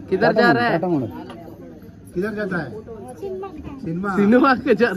किधर जा रहा है? किधर जाता है? सिनेमा सिनेमा के जा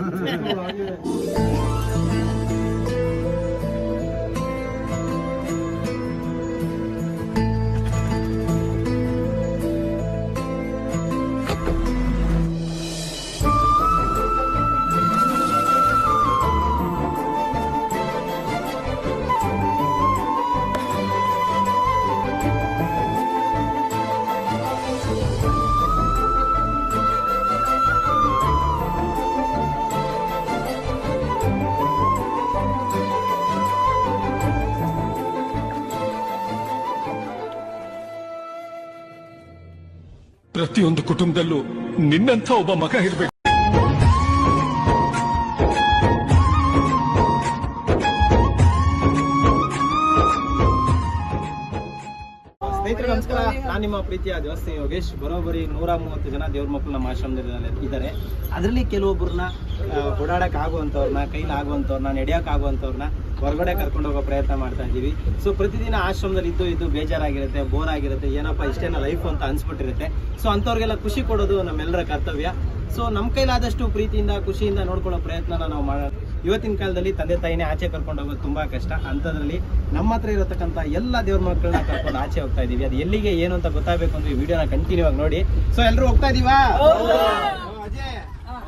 ಪ್ರತಿಯೊಂದು ಕುಟುಂಬದಲ್ಲೂ ನಿನ್ನಂಥ ಒಬ್ಬ ಮಗ ಇರಬೇಕು. ಸ್ನೇಹಿತರೆ ನಮಸ್ಕಾರ, ನಾನು ನಿಮ್ಮ ಪ್ರೀತಿಯ ದೇವಸ್ಥಾನ ಯೋಗೇಶ್. ಬರೋಬ್ಬರಿ 130 ಜನ ದೇವ್ರ ಮಕ್ಕಳು ನಮ್ಮ ಆಶ್ರಮದಲ್ಲಿ ಇದ್ದಾರೆ. ಅದರಲ್ಲಿ ಕೆಲವೊಬ್ಬರನ್ನ ಓಡಾಡಕ್ ಆಗುವಂಥವ್ರನ್ನ, ಕೈಲಾಗುವಂಥವ್ರನ್ನ, ನಡೆಯೋಕ್ಕಾಗುವಂಥವ್ರನ್ನ ಹೊರಗಡೆ ಕರ್ಕೊಂಡು ಹೋಗೋ ಪ್ರಯತ್ನ ಮಾಡ್ತಾ ಇದ್ದೀವಿ. ಸೊ ಪ್ರತಿದಿನ ಆಶ್ರಮದಲ್ಲಿ ಇದ್ದು ಬೇಜಾರಾಗಿರುತ್ತೆ, ಬೋರ್ ಆಗಿರುತ್ತೆ, ಏನಪ್ಪ ಇಷ್ಟೇನ ಲೈಫ್ ಅಂತ ಅನ್ಸ್ಬಿಟ್ಟಿರುತ್ತೆ. ಸೊ ಅಂಥವ್ರಿಗೆಲ್ಲ ಖುಷಿ ಕೊಡೋದು ನಮ್ಮೆಲ್ಲರ ಕರ್ತವ್ಯ. ಸೊ ನಮ್ಮ ಕೈಲಾದಷ್ಟು ಪ್ರೀತಿಯಿಂದ ಖುಷಿಯಿಂದ ನೋಡ್ಕೊಳ್ಳೋ ಪ್ರಯತ್ನನ ನಾವು ಮಾಡೋಣ. ಇವತ್ತಿನ ಕಾಲದಲ್ಲಿ ತಂದೆ ತಾಯಿನೇ ಆಚೆ ಕರ್ಕೊಂಡು ಹೋಗೋದು ತುಂಬಾ ಕಷ್ಟ. ಅಂಥದ್ರಲ್ಲಿ ನಮ್ಮ ಹತ್ರ ಇರತಕ್ಕಂಥ ಎಲ್ಲ ದೇವ್ರ ಮಕ್ಕಳನ್ನ ಕರ್ಕೊಂಡು ಆಚೆ ಹೋಗ್ತಾ ಇದೀವಿ. ಅದು ಎಲ್ಲಿಗೆ ಏನು ಅಂತ ಗೊತ್ತಾಗಬೇಕು ಅಂದ್ರೆ ಈ ವಿಡಿಯೋನ ಕಂಟಿನ್ಯೂ ಆಗಿ ನೋಡಿ. ಸೊ ಎಲ್ಲರೂ ಹೋಗ್ತಾ ಇದೀವಾ? ಅಜಯ್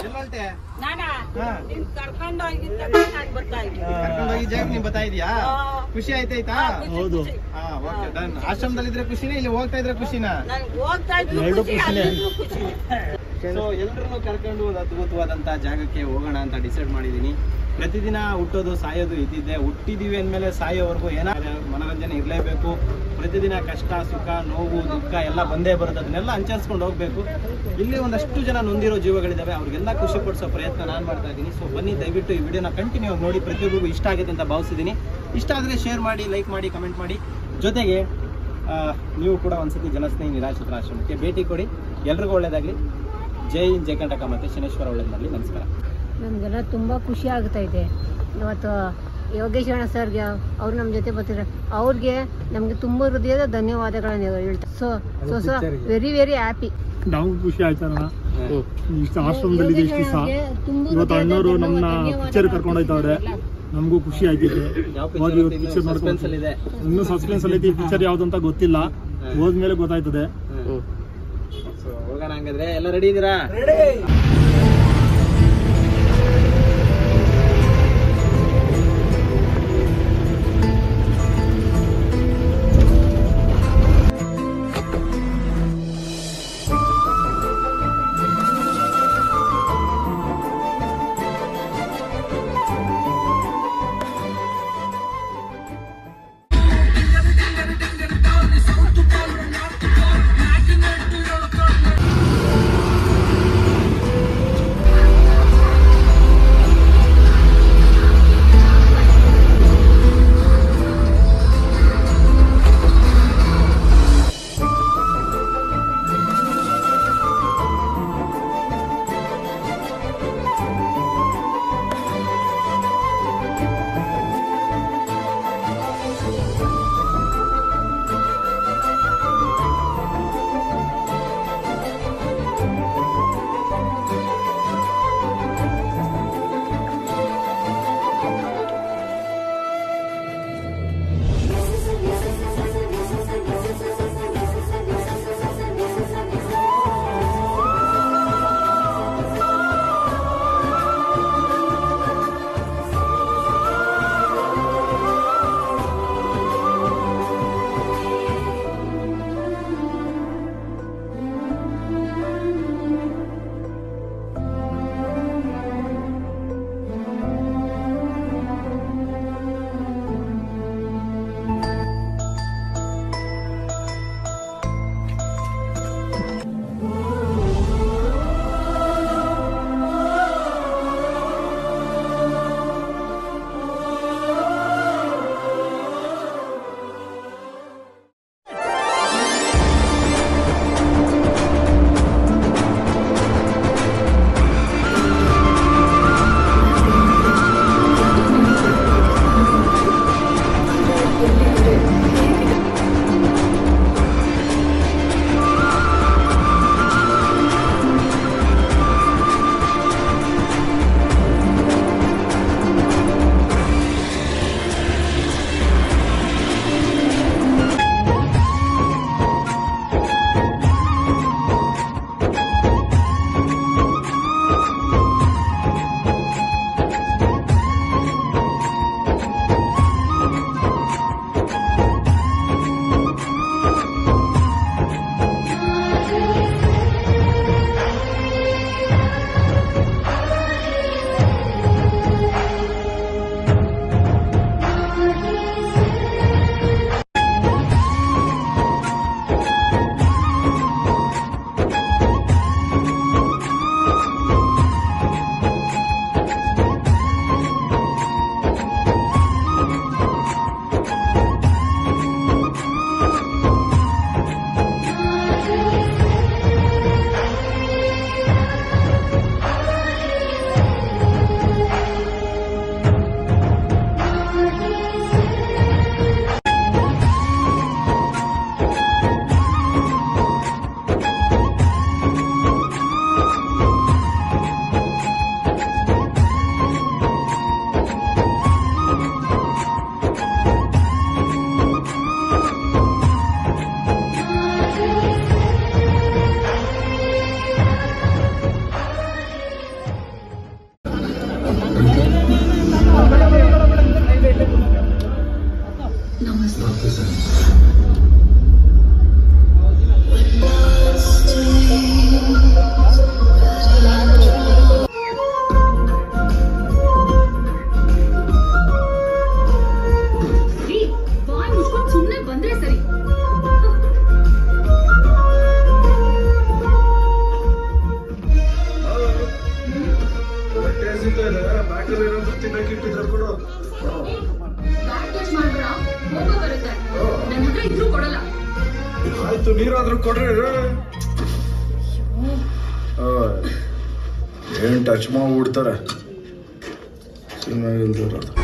ಕರ್ಕೊಂಡು ಹೋಗಿ ಜಾಗ ನೀನ್ ಬರ್ತಾ ಇದೀಯಾ? ಖುಷಿ ಆಯ್ತಾಯ್ತಾ? ಹೌದು. Okay done. ಆಶ್ರಮದಲ್ಲಿ ಇದ್ರೆ ಖುಷಿನೇ, ಇಲ್ಲಿ ಹೋಗ್ತಾ ಇದ್ರೆ ಖುಷಿನಾ? ಎರಡು ಖುಷಿನೇ. ಸೊ ಎಲ್ರನ್ನೂ ಕರ್ಕೊಂಡು ಒಂದು ಅದ್ಭುತವಾದಂತ ಜಾಗಕ್ಕೆ ಹೋಗೋಣ ಅಂತ ಡಿಸೈಡ್ ಮಾಡಿದೀನಿ. ಪ್ರತಿದಿನ ಹುಟ್ಟೋದು ಸಾಯೋದು ಇದ್ದಿದ್ದೆ. ಹುಟ್ಟಿದೀವಿ ಅಂದ್ಮೇಲೆ ಸಾಯೋವರೆಗೂ ಏನಾದ್ರು ಮನೋರಂಜನೆ ಇರಲೇಬೇಕು. ಪ್ರತಿದಿನ ಕಷ್ಟ ಸುಖ ನೋವು ದುಃಖ ಎಲ್ಲ ಬಂದೇ ಬರುತ್ತೆ. ಅದನ್ನೆಲ್ಲ ಅನುಸರಿಸ್ಕೊಂಡು ಹೋಗ್ಬೇಕು. ಇಲ್ಲಿ ಒಂದಷ್ಟು ಜನ ನೊಂದಿರೋ ಜೀವಗಳಿದಾವೆ, ಅವ್ರಿಗೆಲ್ಲ ಖುಷಿ ಪಡಿಸೋ ಪ್ರಯತ್ನ ನಾನು ಮಾಡ್ತಾ ಇದ್ದೀನಿ. ಸೊ ಬನ್ನಿ, ದಯವಿಟ್ಟು ಈ ವಿಡಿಯೋನ ಕಂಟಿನ್ಯೂ ಆಗಿ ನೋಡಿ. ಪ್ರತಿಯೊಬ್ಬರಿಗೂ ಇಷ್ಟ ಆಗಿದೆ ಅಂತ ಭಾವಿಸಿದ್ದೀನಿ. ಇಷ್ಟ ಆದರೆ ಶೇರ್ ಮಾಡಿ, ಲೈಕ್ ಮಾಡಿ, ಕಮೆಂಟ್ ಮಾಡಿ. ಜೊತೆಗೆ ನೀವು ಕೂಡ ಒಂದ್ಸತಿ ಜನಸ್ನೇಹಿ ನಿರಾಶ್ರಿತರ ಆಶ್ರಮಕ್ಕೆ ಭೇಟಿ ಕೊಡಿ. ಎಲ್ರಿಗೂ ಒಳ್ಳೇದಾಗಲಿ. ಜೈ ಹಿಂದ್, ಜೈ ಕರ್ನಾಟಕ, ಮತ್ತೆ ಶನೇಶ್ವರ ಒಳ್ಳೇದು ಮಾಡಲಿ. ನಮಸ್ಕಾರ. ನಮಗೆಲ್ಲ ತುಂಬ ಖುಷಿ ಆಗ್ತಾ ಇದೆ. ಇವತ್ತು ಯೋಗೇಶ್ ಅಣ್ಣ ಸರ್ಗೆ ಅವ್ರು ನಮ್ಮ ಜೊತೆ ಬರ್ತಿದ್ದಾರೆ. ಅವ್ರಿಗೆ ನಮಗೆ ತುಂಬ ಹೃದಯದ ಧನ್ಯವಾದಗಳನ್ನು ಹೇಳ್ತಾರೆ. So very very happy. ನಾವು ಖುಷಿ ಆಯ್ತಣ್ಣ, ಇಷ್ಟು ಆಶ್ರಮದಲ್ಲಿ ಇಷ್ಟು ದಿವಸ. ಇವತ್ತು ಅಣ್ಣವರು ನಮ್ಮನ್ನ ಪಿಕ್ಚರ್ ಕರ್ಕೊಂಡು ಹೋಯ್ತವ್ರೆ, ನಮಗೂ ಖುಷಿ ಆಯ್ತಿದೆ. ಪಿಕ್ಚರ್ ನೋಡ್ಕೊಂಡು ಇನ್ನೂ ಸಸ್ಪೆನ್ಸ್ ಅಲ್ಲಿ ಐತಿ. ಪಿಕ್ಚರ್ ಯಾವ್ದು ಅಂತ ಗೊತ್ತಿಲ್ಲ, ಹೋದ್ಮೇಲೆ ಗೊತ್ತಾಯ್ತದೆ. ಹೋಗೋಣ ಹಂಗಾದ್ರೆ. ಎಲ್ಲ ರೆಡಿ ಇದೀರಾ? ಸುಮ್ಮನೆ ಬಂದ್ರೆ ಸರಿ. ಆಯ್ತು, ನೀರಾದ್ರೂ ಕೊಡ್ರಿ. ಏನ್ ಟಚ್ ಮಾಡ್ಬಿಡ್ತಾರೆ ಸಿನಿಮಾ ಇಲ್ದಿರೋದು.